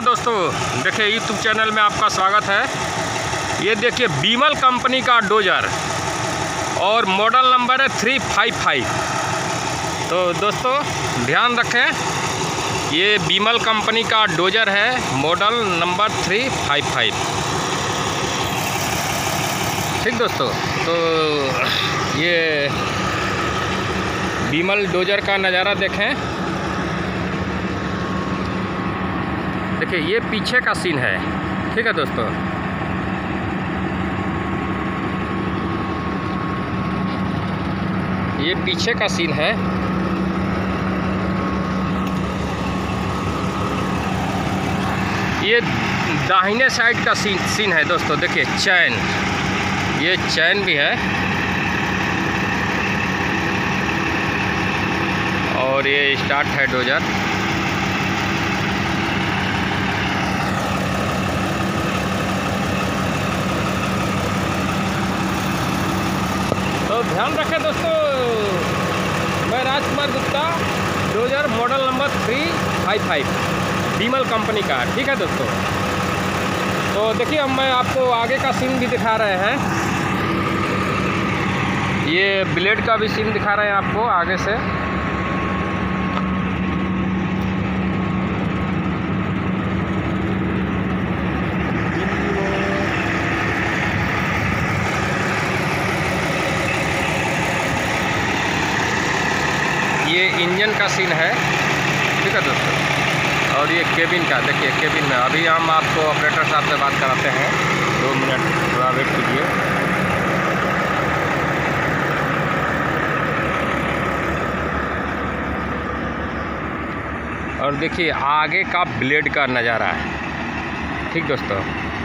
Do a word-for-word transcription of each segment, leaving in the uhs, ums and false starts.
दोस्तों, देखिए YouTube channel में आपका स्वागत है। ये देखिए बीमल कंपनी का डोजर और मॉडल नंबर है थ्री फाइव फाइव। तो दोस्तों ध्यान रखें, ये बीमल कंपनी का डोजर है, model number three five five. ठीक दोस्तों, तो ये बीमल डोजर का नज़ारा देखें। देखिए ये पीछे का सीन है। ठीक है दोस्तों, ये पीछे का सीन है। ये दाहिने साइड का सीन सीन है दोस्तों। देखिए चैन, ये चैन भी है और ये स्टार्ट है डोजर। तो ध्यान रखें दोस्तों, मैं Rajkumar Gupta, dozer model number three five five BEML company का। ठीक है दोस्तों, तो देखिए हम मैं आपको आगे का सीन भी दिखा रहे हैं। ये ब्लेड का भी सीन दिखा रहे हैं आपको आगे से। ये इंजन का सीन है। ठीक है दोस्तों, और ये केबिन का, देखिए केबिन में अभी हम आपको ऑपरेटर साहब से बात कराते हैं। दो मिनट थोड़ा वेट कीजिए। और देखिए आगे का ब्लेड का नज़ारा है। ठीक दोस्तों,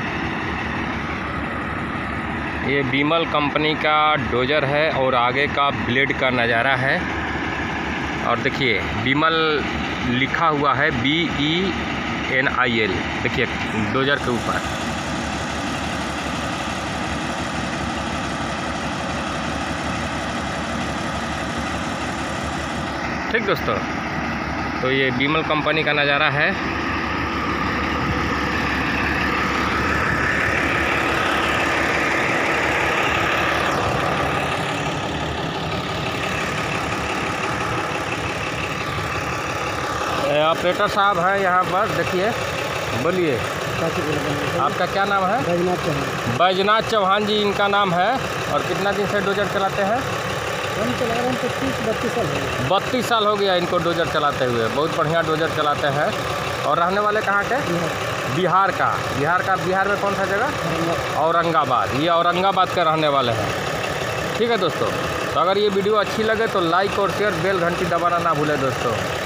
ये बीमल कंपनी का डोजर है और आगे का ब्लेड का नज़ारा है। और देखिए बीमल लिखा हुआ है, B E N I L, देखिए डोजर के ऊपर। ठीक दोस्तों, तो ये बीमल कंपनी का नज़ारा है। ऑपरेटर साहब हैं यहाँ पर। देखिए, बोलिए आपका क्या नाम है? बैजनाथ चौहान। बैजनाथ चौहान जी इनका नाम है। और कितना दिन से डोजर चलाते हैं? हम चला रहे हैं पच्चीस बत्तीस साल हो गए। बत्तीस साल हो गया इनको डोजर चलाते हुए। बहुत बढ़िया डोजर चलाते हैं। और रहने वाले कहाँ के? बिहार का। बिहार का बिहार में कौन सा जगह? औरंगाबाद। ये औरंगाबाद के रहने वाले हैं। ठीक है दोस्तों, तो अगर ये वीडियो अच्छी लगे तो लाइक और शेयर, बेल घंटी दबाना ना भूलें दोस्तों।